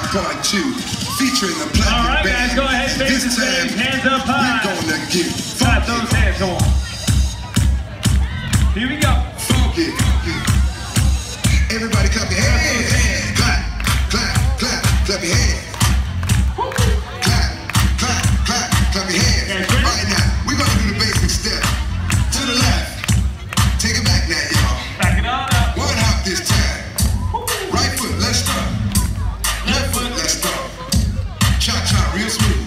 Part 2, featuring the Platinum All right, Band. guys, go ahead, face the stage, hands up high. We're gonna get Clap funky. those hands, come on. Here we go. Funky. Everybody clap your hands. Clap, clap, clap, clap your hands. Clap, clap, clap, clap your hands. All right, now, we're gonna do the basic step. To the left. Take it back now, y'all. Back it on up. One hop this time. Right foot, let's start. Left foot, let's start. Cha-cha, real smooth.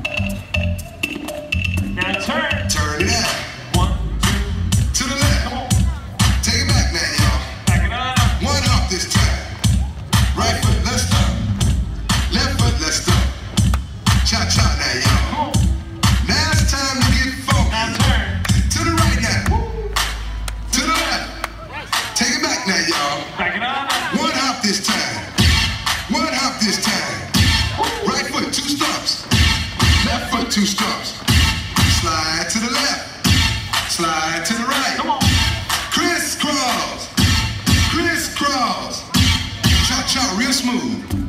Now turn. Turn it out. 1, 2, To the left. come on. Take it back now, y'all. Back it on up. One hop this time. Right foot, let's start. Left foot, let's start. Cha-cha now, y'all. Come on. Now it's time to get funky. Now turn. To the right now. To the left. Take it back now, y'all. Back it on up. One hop this time. One hop this time. Right foot, 2 stumps. Left foot, 2 stumps. Slide to the left. Slide to the right. Come on. Crisscross. Crisscross. Cha-cha, real smooth.